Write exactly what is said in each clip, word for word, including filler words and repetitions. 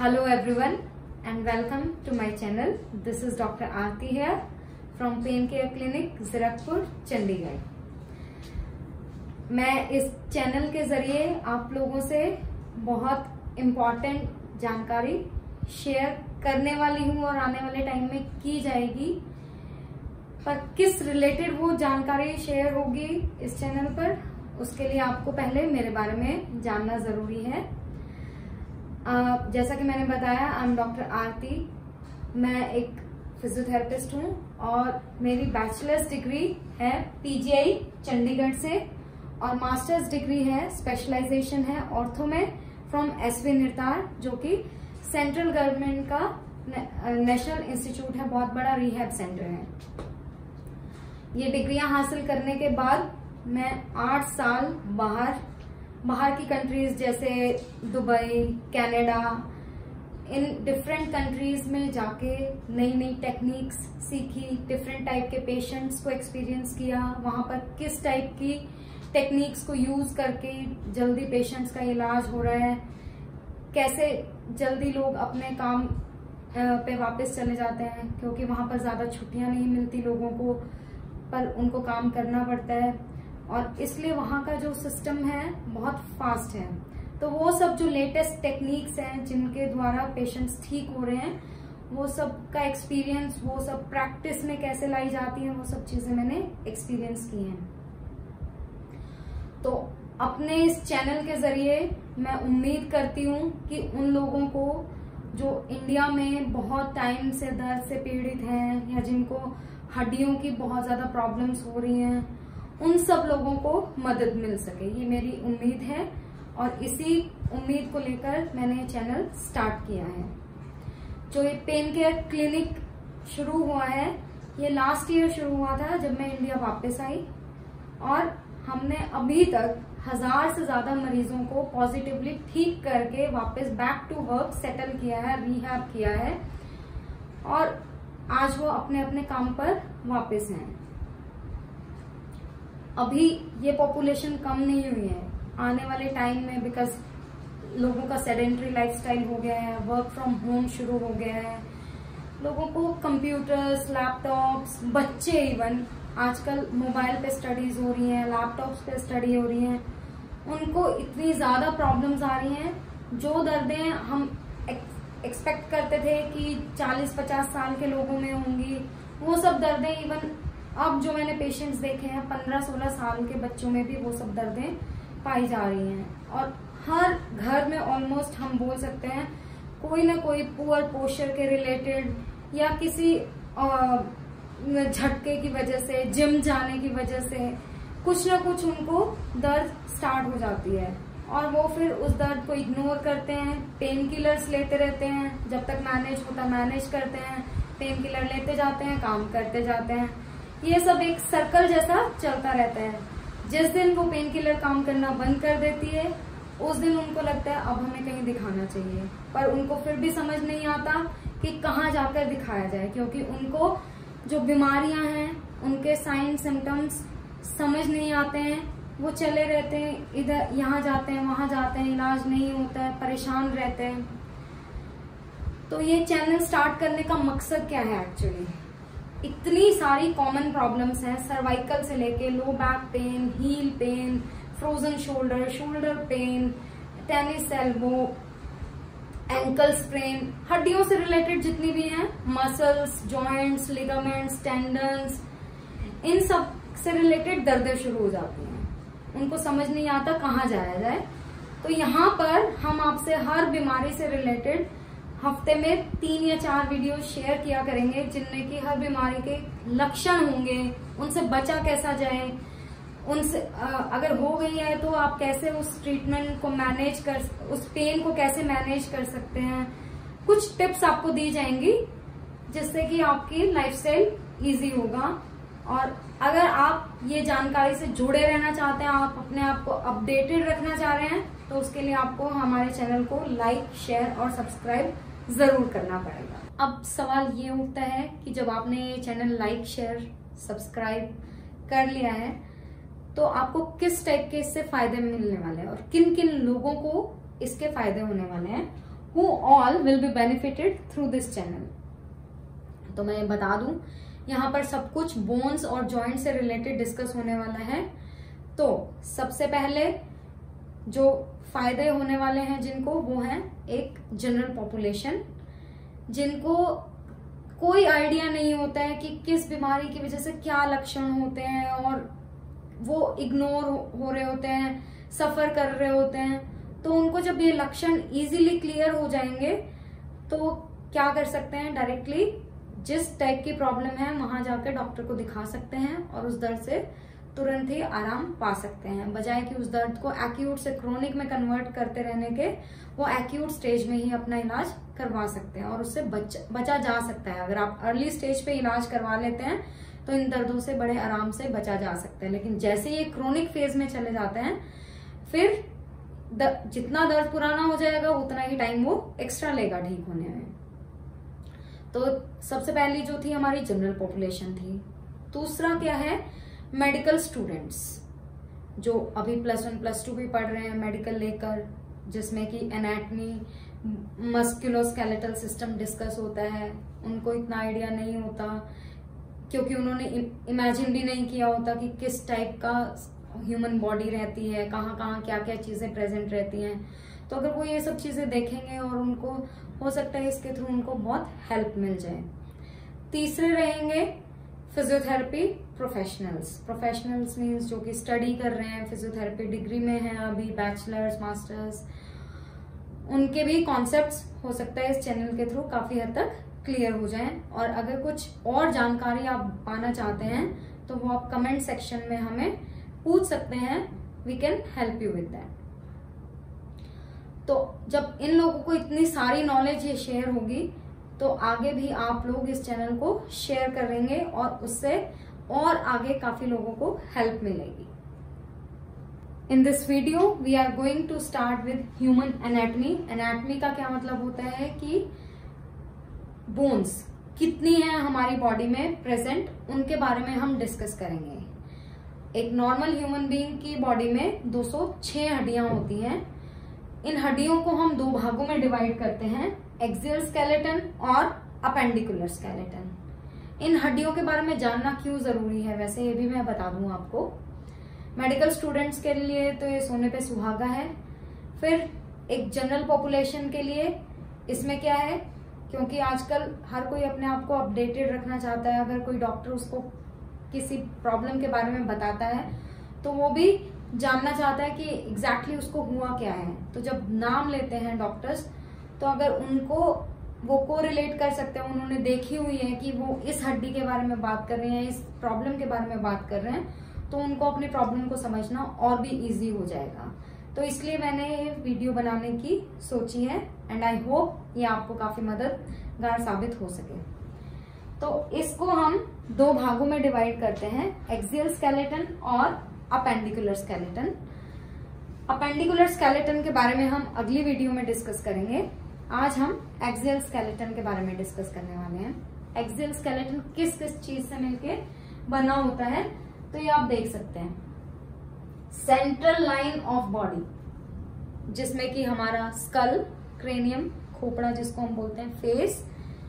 Hello everyone and welcome to my channel. This is Doctor Aarti here from Pain Care Clinic, Zirakpur, Chandigarh. मैं इस channel के जरिए आप लोगों से बहुत इम्पोर्टेंट जानकारी शेयर करने वाली हूँ और आने वाले टाइम में की जाएगी, पर किस रिलेटेड वो जानकारी शेयर होगी इस चैनल पर, उसके लिए आपको पहले मेरे बारे में जानना जरूरी है। Uh, जैसा कि मैंने बताया, आई एम डॉक्टर आरती। मैं एक फिजियोथेरेपिस्ट हूँ और मेरी बैचलर्स डिग्री है पीजीआई चंडीगढ़ से और मास्टर्स डिग्री है, स्पेशलाइजेशन है ऑर्थो में फ्रॉम एसवी निर्तार, जो कि सेंट्रल गवर्नमेंट का नेशनल इंस्टीट्यूट है, बहुत बड़ा रिहैब सेंटर है। ये डिग्रियां हासिल करने के बाद मैं आठ साल बाहर बाहर की कंट्रीज जैसे Dubai, Canada, in different countries में जाके नई नई टेक्निक्स सीखी, डिफरेंट टाइप के पेशेंट्स को एक्सपीरियंस किया, वहां पर किस टाइप की टेक्निक्स को यूज करके जल्दी पेशेंट्स का इलाज हो रहा है, कैसे जल्दी लोग अपने काम पे वापस चले जाते हैं, क्योंकि वहां पर ज्यादा छुट्टियां नहीं मिलती लोगों को, पर उनको काम करना पड़ता है और इसलिए वहां का जो सिस्टम है बहुत फास्ट है। तो वो सब जो लेटेस्ट टेक्निक्स हैं जिनके द्वारा पेशेंट्स ठीक हो रहे हैं, वो सब का एक्सपीरियंस, वो सब प्रैक्टिस में कैसे लाई जाती है, वो सब चीजें मैंने एक्सपीरियंस की हैं। तो अपने इस चैनल के जरिए मैं उम्मीद करती हूँ कि उन लोगों को जो इंडिया में बहुत टाइम से दर्द से पीड़ित हैं या जिनको हड्डियों की बहुत ज्यादा प्रॉब्लम्स हो रही हैं, उन सब लोगों को मदद मिल सके, ये मेरी उम्मीद है और इसी उम्मीद को लेकर मैंने ये चैनल स्टार्ट किया है। जो ये पेन केयर क्लिनिक शुरू हुआ है, ये लास्ट ईयर शुरू हुआ था जब मैं इंडिया वापस आई और हमने अभी तक हजार से ज्यादा मरीजों को पॉजिटिवली ठीक करके वापस बैक टू वर्क सेटल किया है, रिहैब किया है और आज वो अपने अपने काम पर वापस हैं। अभी ये पॉपुलेशन कम नहीं हुई है, आने वाले टाइम में बिकॉज लोगों का सेडेंट्री लाइफस्टाइल हो गया है, वर्क फ्रॉम होम शुरू हो गया है, लोगों को कंप्यूटर्स, लैपटॉप्स, बच्चे इवन आजकल मोबाइल पे स्टडीज हो रही हैं, लैपटॉप्स पे स्टडी हो रही हैं, उनको इतनी ज्यादा प्रॉब्लम्स आ रही हैं। जो दर्दें हम एक्सपेक्ट करते थे कि चालीस पचास साल के लोगों में होंगी, वो सब दर्दें इवन अब जो मैंने पेशेंट्स देखे हैं पंद्रह सोलह साल के बच्चों में भी वो सब दर्दें पाई जा रही हैं। और हर घर में ऑलमोस्ट हम बोल सकते हैं कोई ना कोई पुअर पोस्चर के रिलेटेड या किसी झटके की वजह से, जिम जाने की वजह से कुछ ना कुछ उनको दर्द स्टार्ट हो जाती है और वो फिर उस दर्द को इग्नोर करते हैं, पेन किलर्स लेते रहते हैं, जब तक मैनेज होता मैनेज करते हैं, पेन किलर लेते जाते हैं, काम करते जाते हैं। ये सब एक सर्कल जैसा चलता रहता है। जिस दिन वो पेन किलर काम करना बंद कर देती है, उस दिन उनको लगता है अब हमें कहीं दिखाना चाहिए, पर उनको फिर भी समझ नहीं आता कि कहाँ जाकर दिखाया जाए, क्योंकि उनको जो बीमारियां हैं उनके साइन सिम्टम्स समझ नहीं आते हैं। वो चले रहते हैं, इधर यहाँ जाते हैं वहां जाते हैं, इलाज नहीं होता है, परेशान रहते हैं। तो ये चैनल स्टार्ट करने का मकसद क्या है एक्चुअली? इतनी सारी कॉमन प्रॉब्लम्स हैं, सर्वाइकल से लेके low back pain, heel pain, frozen shoulder, shoulder pain, tennis elbow, ankle sprain, हड्डियों से रिलेटेड जितनी भी हैं, मसल्स, जॉइंट्स, लिगामेंट्स, टेंडन्स, इन सब से रिलेटेड दर्दें शुरू हो जाती हैं। उनको समझ नहीं आता कहाँ जाया जाए। तो यहाँ पर हम आपसे हर बीमारी से रिलेटेड हफ्ते में तीन या चार वीडियो शेयर किया करेंगे, जिनमें कि हर बीमारी के लक्षण होंगे, उनसे बचा कैसा जाए, उनसे अगर हो गई है तो आप कैसे उस ट्रीटमेंट को मैनेज कर, उस पेन को कैसे मैनेज कर सकते हैं। कुछ टिप्स आपको दी जाएंगी जिससे कि आपकी लाइफस्टाइल इजी होगा। और अगर आप ये जानकारी से जुड़े रहना चाहते हैं, आप अपने आप को अपडेटेड रखना चाह रहे हैं, तो उसके लिए आपको हमारे चैनल को लाइक, शेयर और सब्सक्राइब जरूर करना पड़ेगा। अब सवाल ये उठता है कि जब आपने ये चैनल लाइक, शेयर, सब्सक्राइब कर लिया है, तो आपको किस टाइप के इससे फायदे मिलने वाले हैं और किन किन लोगों को इसके फायदे होने वाले हैं, who all will be benefited through this channel. तो मैं बता दूं, यहाँ पर सब कुछ बोन्स और जॉइंट से रिलेटेड डिस्कस होने वाला है। तो सबसे पहले जो फायदे होने वाले हैं जिनको, वो हैं एक जनरल पॉपुलेशन जिनको कोई आइडिया नहीं होता है कि किस बीमारी की वजह से क्या लक्षण होते हैं, और वो इग्नोर हो रहे होते हैं, सफर कर रहे होते हैं। तो उनको जब ये लक्षण इजीली क्लियर हो जाएंगे तो क्या कर सकते हैं, डायरेक्टली जिस टाइप की प्रॉब्लम है वहां जाकर डॉक्टर को दिखा सकते हैं और उस दर्द से तुरंत ही आराम पा सकते हैं, बजाय कि उस दर्द को एक्यूट से क्रोनिक में कन्वर्ट करते रहने के वो एक्यूट स्टेज में ही अपना इलाज करवा सकते हैं और उससे बच, बचा जा सकता है। अगर आप अर्ली स्टेज पे इलाज करवा लेते हैं तो इन दर्दों से बड़े आराम से बचा जा सकता है। लेकिन जैसे ये क्रोनिक फेज में चले जाते हैं फिर द, जितना दर्द पुराना हो जाएगा उतना ही टाइम वो एक्स्ट्रा लेगा ठीक होने में। तो सबसे पहली जो थी हमारी जनरल पॉपुलेशन थी। दूसरा क्या है, मेडिकल स्टूडेंट्स जो अभी प्लस वन प्लस टू भी पढ़ रहे हैं मेडिकल लेकर, जिसमें कि एनाटमी, मस्कुलोस्केलेटल सिस्टम डिस्कस होता है। उनको इतना आइडिया नहीं होता क्योंकि उन्होंने इमेजिन भी नहीं किया होता कि किस टाइप का ह्यूमन बॉडी रहती है, कहाँ कहाँ क्या क्या चीजें प्रेजेंट रहती हैं। तो अगर वो ये सब चीजें देखेंगे और उनको हो सकता है इसके थ्रू उनको बहुत हेल्प मिल जाए। तीसरे रहेंगे फिजियोथेरेपी प्रोफेशनल्स। प्रोफेशनल्स मीन्स जो कि स्टडी कर रहे हैं, फिजियोथेरेपी डिग्री में है अभी, बैचलर्स, मास्टर्स, उनके भी कॉन्सेप्ट्स हो सकता है इस चैनल के थ्रू काफी हद तक क्लियर हो जाएं। और अगर कुछ और जानकारी आप पाना चाहते हैं तो वो आप कमेंट सेक्शन में हमें पूछ सकते हैं, we can help you with that. तो जब इन लोगों को इतनी सारी नॉलेज ये शेयर होगी तो आगे भी आप लोग इस चैनल को शेयर करेंगे और उससे और आगे काफी लोगों को हेल्प मिलेगी। In this video we are going to start with human anatomy. Anatomy का क्या मतलब होता है कि बोन्स कितनी है हमारी बॉडी में प्रेजेंट, उनके बारे में हम डिस्कस करेंगे। एक नॉर्मल ह्यूमन बीइंग की बॉडी में दो सौ छह हड्डियां होती हैं। इन हड्डियों को हम दो भागों में डिवाइड करते हैं, एक्सियल स्केलेटन और अपेंडिकुलर स्केलेटन। इन हड्डियों के बारे में जानना क्यों जरूरी है, वैसे ये भी मैं बता दूं आपको। मेडिकल स्टूडेंट्स के लिए तो ये सोने पे सुहागा है। फिर एक जनरल पॉपुलेशन के लिए इसमें क्या है, क्योंकि आजकल हर कोई अपने आप को अपडेटेड रखना चाहता है। अगर कोई डॉक्टर उसको किसी प्रॉब्लम के बारे में बताता है तो वो भी जानना चाहता है कि एग्जैक्टली exactly उसको हुआ क्या है। तो जब नाम लेते हैं डॉक्टर्स तो अगर उनको वो को रिलेट कर सकते हैं, उन्होंने देखी हुई है कि वो इस हड्डी के बारे में बात कर रहे हैं, इस प्रॉब्लम के बारे में बात कर रहे हैं, तो उनको अपनी प्रॉब्लम को समझना और भी इजी हो जाएगा। तो इसलिए मैंने ये वीडियो बनाने की सोची है एंड आई होप ये आपको काफी मददगार साबित हो सके। तो इसको हम दो भागों में डिवाइड करते हैं, एक्सियल स्केलेटन और अपेंडिकुलर स्केलेटन। अपेंडिकुलर स्केलेटन के बारे में हम अगली वीडियो में डिस्कस करेंगे। आज हम एक्सियल स्केलेटन के बारे में डिस्कस करने वाले हैं। एक्सियल स्केलेटन किस किस चीज से मिलके बना होता है तो ये आप देख सकते हैं। सेंट्रल लाइन ऑफ बॉडी, जिसमें कि हमारा स्कल, क्रेनियम, खोपड़ा जिसको हम बोलते हैं, फेस,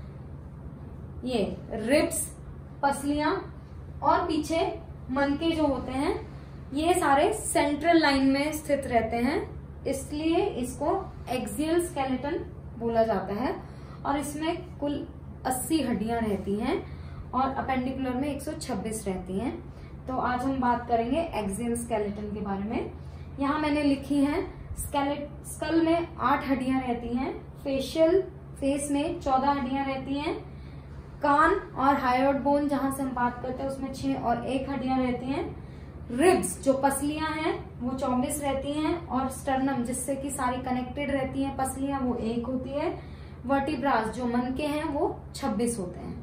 ये रिब्स, पसलियां और पीछे मनके जो होते हैं, ये सारे सेंट्रल लाइन में स्थित रहते हैं, इसलिए इसको एक्सियल स्केलेटन बोला जाता है। और इसमें कुल अस्सी हड्डियां रहती हैं और अपेंडिकुलर में एक सौ छब्बीस रहती हैं। तो आज हम बात करेंगे एक्सियल स्केलेटन के बारे में। यहाँ मैंने लिखी है, स्केलेट स्कल में आठ हड्डियां रहती हैं, फेशियल फेस में चौदह हड्डियां रहती हैं, कान और हायोइड बोन जहां से हम बात करते हैं उसमें छह और एक हड्डियां रहती हैं, रिब्स जो पसलियां हैं वो चौबीस रहती हैं, और स्टर्नम जिससे कि सारी कनेक्टेड रहती हैं पसलियां वो एक होती है, वर्टिब्रास जो मनके हैं वो छब्बीस होते हैं।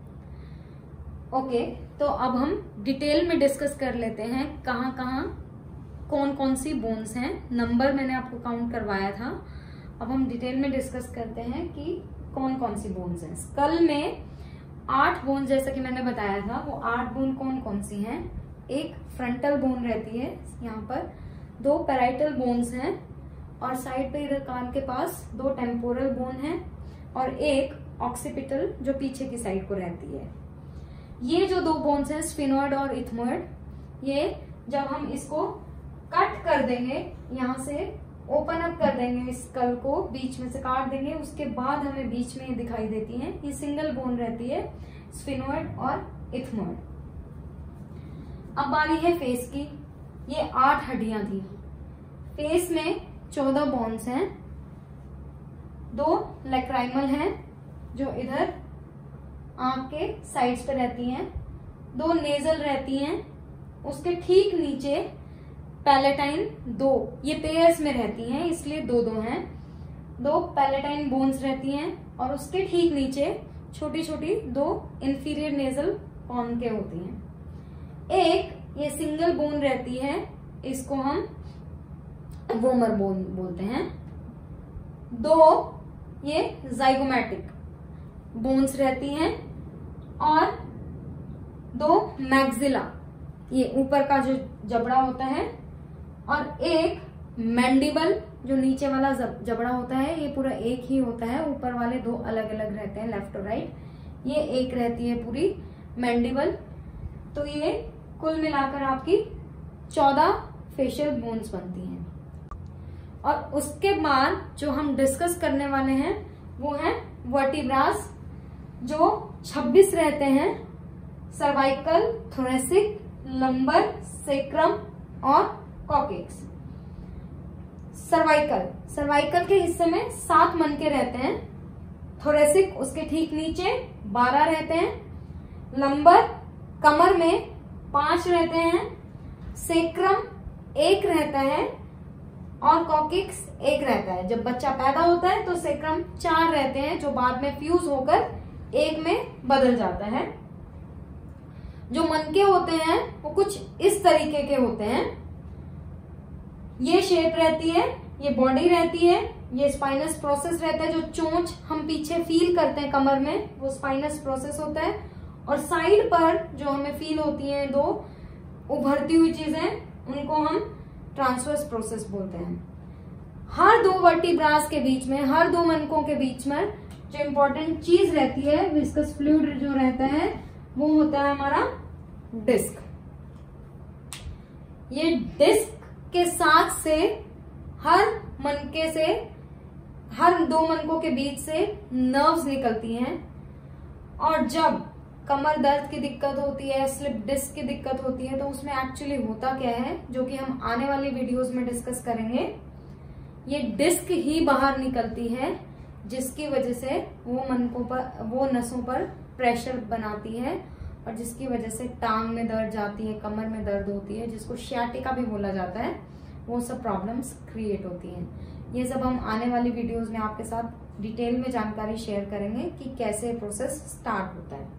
ओके, तो अब हम डिटेल में डिस्कस कर लेते हैं कहाँ कहाँ कौन कौन सी बोन्स हैं। नंबर मैंने आपको काउंट करवाया था, अब हम डिटेल में डिस्कस करते हैं कि कौन कौन सी बोन्स हैं। स्कल में आठ बोन, जैसा कि मैंने बताया था, वो आठ बोन कौन कौन सी हैं। एक फ्रंटल बोन रहती है यहाँ पर, दो पैराइटल बोन्स हैं और साइड पे इधर कान के पास दो टेम्पोरल बोन है और एक ऑक्सीपिटल जो पीछे की साइड को रहती है। ये जो दो बोन्स हैं स्फिनोइड और इथमोइड, ये जब हम इसको कट कर देंगे, यहाँ से ओपन अप कर देंगे, इस स्कल को बीच में से काट देंगे, उसके बाद हमें बीच में दिखाई देती है। ये सिंगल बोन रहती है स्फिनोइड और इथमोइड। अब बारी है फेस की। ये आठ हड्डियां थी। फेस में चौदह बोन्स हैं, दो लैक्राइमल हैं जो इधर आंख के साइड्स पे रहती हैं, दो नेजल रहती हैं, उसके ठीक नीचे पैलेटाइन दो, ये पेयर्स में रहती हैं इसलिए दो दो हैं, दो पैलेटाइन बोन्स रहती हैं और उसके ठीक नीचे छोटी छोटी दो इंफीरियर नेजल कॉन के होती हैं। एक ये सिंगल बोन रहती है, इसको हम वोमर बोन बोलते हैं। दो ये जाइगोमैटिक बोन्स रहती हैं और दो मैक्सिला, ये ऊपर का जो जबड़ा होता है, और एक मैंडिबल जो नीचे वाला जबड़ा होता है, ये पूरा एक ही होता है, ऊपर वाले दो अलग अलग रहते हैं लेफ्ट और राइट, ये एक रहती है पूरी मैंडिबल। तो ये कुल मिलाकर आपकी चौदह फेशियल बोन्स बनती हैं। और उसके बाद जो हम डिस्कस करने वाले हैं वो है वर्टिब्रास, जो छब्बीस रहते हैं, सर्वाइकल, थोरेसिक, लंबर, सेक्रम और कॉकेक्स। सर्वाइकल सर्वाइकल के हिस्से में सात मनके रहते हैं, थोरेसिक उसके ठीक नीचे बारह रहते हैं, लंबर कमर में पांच रहते हैं, सेक्रम एक रहता है और कॉकेक्स एक रहता है। जब बच्चा पैदा होता है तो सेक्रम चार रहते हैं जो बाद में फ्यूज होकर एक में बदल जाता है। जो मनके होते हैं वो कुछ इस तरीके के होते हैं, ये शेप रहती है, ये बॉडी रहती है, ये स्पाइनस प्रोसेस रहता है, जो चोंच हम पीछे फील करते हैं कमर में वो स्पाइनस प्रोसेस होता है, और साइड पर जो हमें फील होती हैं दो उभरती हुई चीजें उनको हम ट्रांसवर्स प्रोसेस बोलते हैं। हर दो वर्टिब्रास के बीच में, हर दो मनकों के बीच में जो इम्पोर्टेंट चीज रहती है, विस्कस फ्लूइड जो रहता है, वो होता है हमारा डिस्क। ये डिस्क के साथ से हर मनके से, हर दो मनकों के बीच से नर्व्स निकलती हैं, और जब कमर दर्द की दिक्कत होती है, स्लिप डिस्क की दिक्कत होती है, तो उसमें एक्चुअली होता क्या है, जो कि हम आने वाली वीडियोस में डिस्कस करेंगे। ये डिस्क ही बाहर निकलती है जिसकी वजह से वो मनकों पर, वो नसों पर प्रेशर बनाती है और जिसकी वजह से टांग में दर्द जाती है, कमर में दर्द होती है, जिसको शियाटिका भी बोला जाता है, वो सब प्रॉब्लम्स क्रिएट होती हैं। ये सब हम आने वाली वीडियोस में आपके साथ डिटेल में जानकारी शेयर करेंगे कि कैसे प्रोसेस स्टार्ट होता है।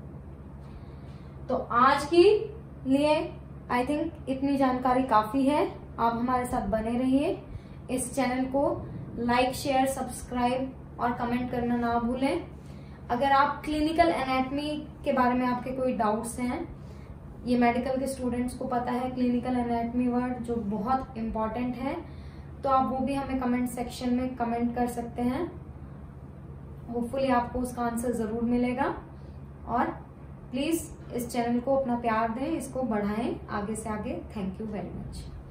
तो आज की लिए आई थिंक इतनी जानकारी काफी है। आप हमारे साथ बने रहिए। इस चैनल को लाइक, शेयर, सब्सक्राइब और कमेंट करना ना भूलें। अगर आप क्लिनिकल एनाटॉमी के बारे में आपके कोई डाउट्स हैं, ये मेडिकल के स्टूडेंट्स को पता है क्लिनिकल एनाटॉमी वर्ड जो बहुत इम्पोर्टेंट है, तो आप वो भी हमें कमेंट सेक्शन में कमेंट कर सकते हैं। होपफुली आपको उसका आंसर जरूर मिलेगा। और प्लीज इस चैनल को अपना प्यार दें, इसको बढ़ाएं आगे से आगे। Thank you very much.